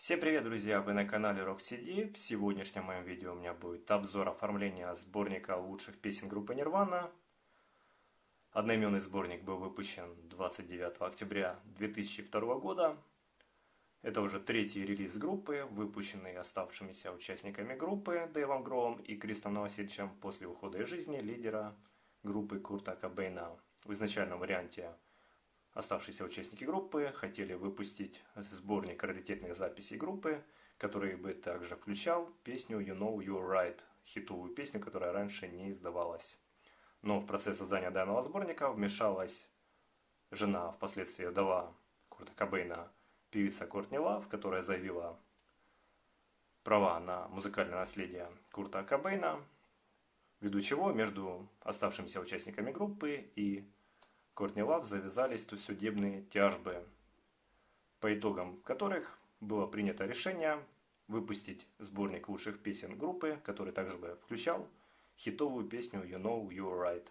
Всем привет, друзья! Вы на канале Rock CD. В сегодняшнем моем видео у меня будет обзор оформления сборника лучших песен группы Nirvana. Одноименный сборник был выпущен 29 октября 2002 года. Это уже третий релиз группы, выпущенный оставшимися участниками группы Дэйвом Гроулом и Кристом Новосельчем после ухода из жизни лидера группы Курта Кобейна. В изначальном варианте оставшиеся участники группы хотели выпустить сборник раритетных записей группы, который бы также включал песню You Know You're Right, хитовую песню, которая раньше не издавалась. Но в процесс создания данного сборника вмешалась жена, впоследствии вдова Курта Кобейна, певица Кортни Лав, которая заявила права на музыкальное наследие Курта Кобейна, ввиду чего между оставшимися участниками группы и Кортни Лав завязались судебные тяжбы, по итогам которых было принято решение выпустить сборник лучших песен группы, который также бы включал хитовую песню You Know You're Right.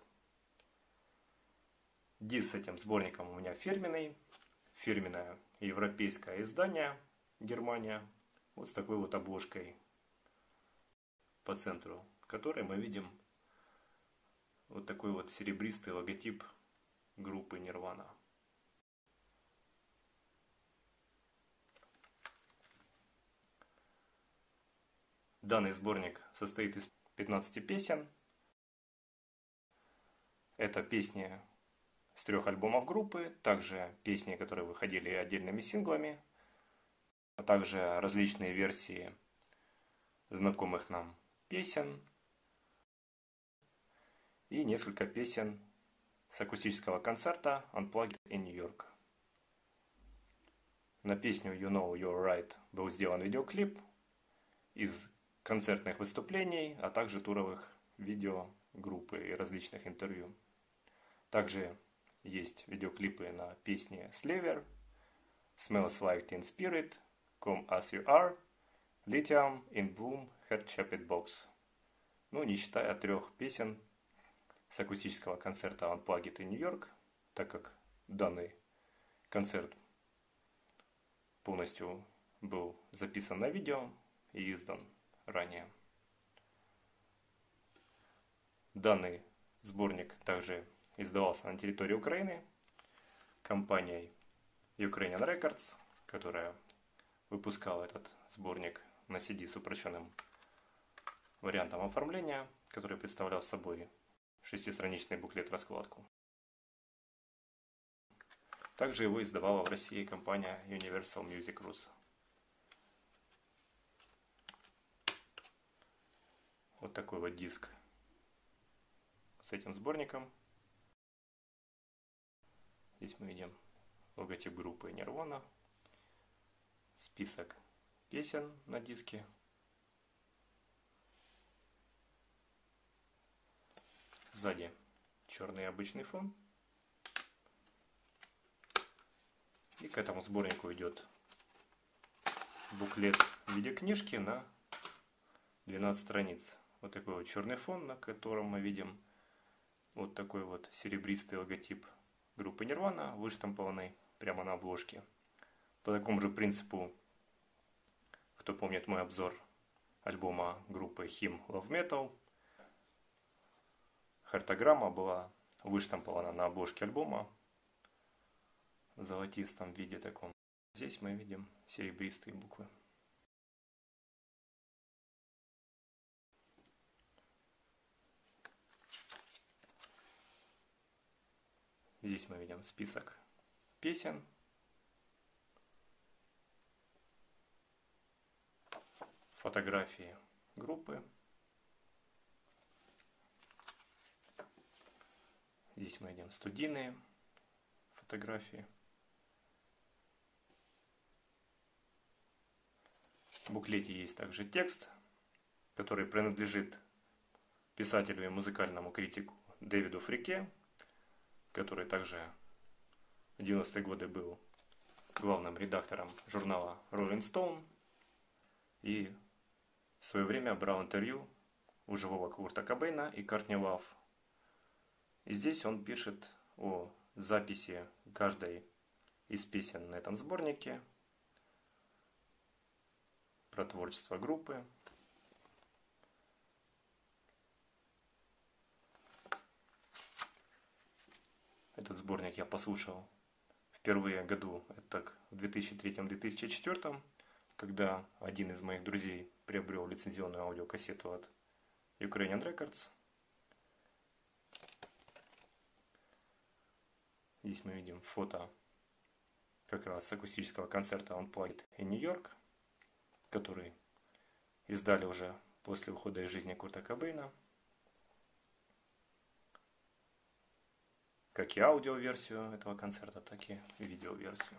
Диск с этим сборником у меня фирменный, фирменное европейское издание, Германия, вот с такой вот обложкой по центру, в которой мы видим вот такой вот серебристый логотип группы Nirvana. Данный сборник состоит из 15 песен. Это песни с 3 альбомов группы, также песни, которые выходили отдельными синглами, а также различные версии знакомых нам песен и несколько песен с акустического концерта Unplugged in New York. На песню You Know You're Right был сделан видеоклип из концертных выступлений, а также туровых видео группы и различных интервью. Также есть видеоклипы на песни Slaver, Smells Like Teen Spirit, Come As You Are, Lithium, In Bloom, Heart Shaped Box. Ну, не считая 3 песен с акустического концерта Unplugged in New York, так как данный концерт полностью был записан на видео и издан ранее. Данный сборник также издавался на территории Украины компанией Ukrainian Records, которая выпускала этот сборник на CD с упрощенным вариантом оформления, который представлял собой 6-страничный буклет-раскладку. Также его издавала в России компания Universal Music Rus. Вот такой вот диск с этим сборником. Здесь мы видим логотип группы Nirvana, список песен на диске. Сзади черный обычный фон. И к этому сборнику идет буклет в виде книжки на 12 страниц. Вот такой вот черный фон, на котором мы видим вот такой вот серебристый логотип группы Nirvana, выштампованный прямо на обложке. По такому же принципу, кто помнит мой обзор альбома группы Him Love Metal, хартограмма была выштампована на обложке альбома в золотистом виде таком. Здесь мы видим серебристые буквы. Здесь мы видим список песен. Фотографии группы. Здесь мы видим студийные фотографии. В буклете есть также текст, который принадлежит писателю и музыкальному критику Дэвиду Фрике, который также в 90-е годы был главным редактором журнала Rolling Stone и в свое время брал интервью у живого Курта Кобейна и Кортни Лав. И здесь он пишет о записи каждой из песен на этом сборнике, про творчество группы. Этот сборник я послушал впервые году, это так, в 2003-2004, когда один из моих друзей приобрел лицензионную аудиокассету от Ukrainian Records. Здесь мы видим фото как раз с акустического концерта Unplugged in New York, который издали уже после ухода из жизни Курта Кобейна. Как и аудиоверсию этого концерта, так и видеоверсию.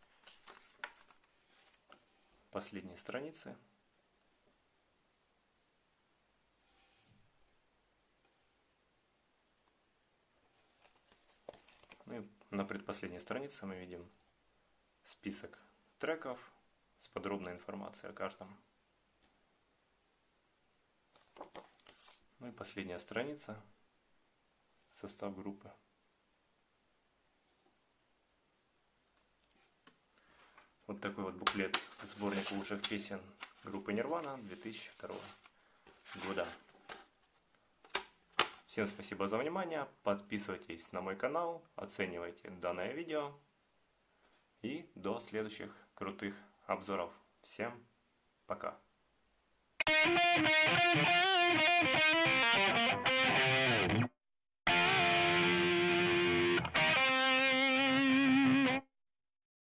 Последние страницы. Ну и на предпоследней странице мы видим список треков с подробной информацией о каждом. Ну и последняя страница. Состав группы. Вот такой вот буклет сборник лучших песен группы Nirvana 2002 года. Всем спасибо за внимание. Подписывайтесь на мой канал, оценивайте данное видео. И до следующих крутых обзоров. Всем пока.